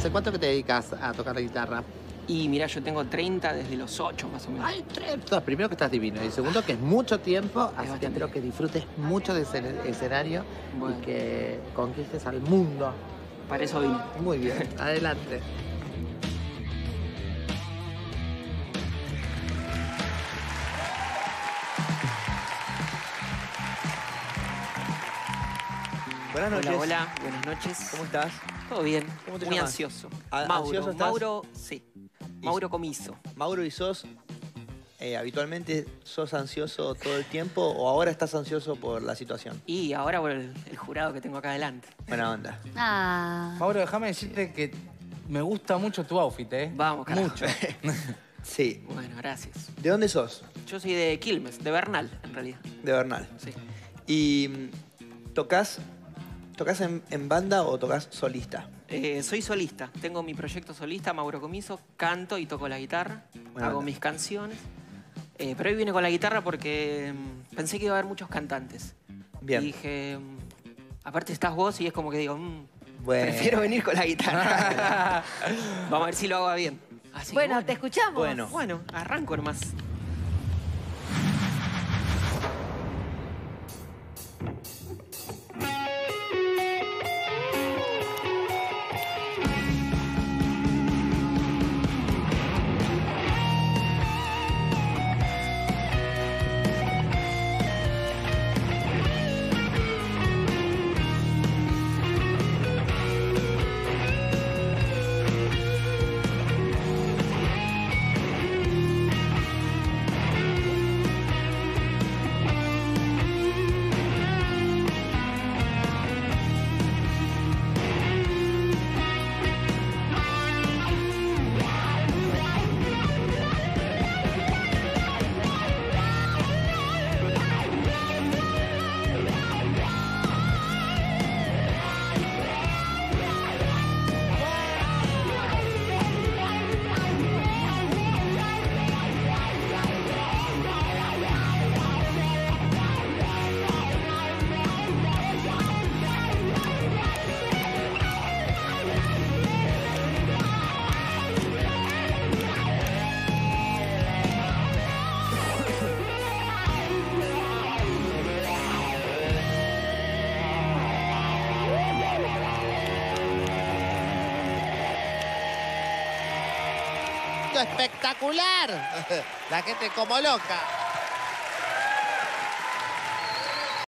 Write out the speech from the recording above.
¿Hace cuánto que te dedicas a tocar la guitarra? Y mira, yo tengo 30 desde los 8 más o menos. Ay, 30. Primero que estás divino y segundo que es mucho tiempo, así que bastante. espero que disfrutes mucho de ese escenario Bueno. y que conquistes al mundo. Para eso vine. Muy bien, adelante. Buenas noches. Hola, hola, buenas noches. ¿Cómo estás? Todo bien. ¿Cómo te Muy llamas? ansioso. ¿Ansioso Mauro, estás? Mauro, sí. Mauro Comiso. Mauro, ¿y sos habitualmente sos ansioso todo el tiempo o ahora estás ansioso por la situación? Y ahora por el jurado que tengo acá adelante. Buena onda. Ah. Mauro, déjame decirte que me gusta mucho tu outfit, ¿eh? Vamos, carajo. Mucho. Sí. Bueno, gracias. ¿De dónde sos? Yo soy de Quilmes, de Bernal, en realidad. De Bernal. Sí. ¿Y tocas en banda o tocas solista? Soy solista. Tengo mi proyecto solista, Mauro Comiso. Canto y toco la guitarra. Buena Hago onda. mis canciones. Pero hoy vine con la guitarra porque pensé que iba a haber muchos cantantes. Bien. Y dije, aparte estás vos y es como que digo, Bueno. prefiero venir con la guitarra. Vamos a ver si lo hago bien. Así que Bueno, te escuchamos. Bueno. Bueno, arranco nomás. ¡Espectacular! La gente como loca.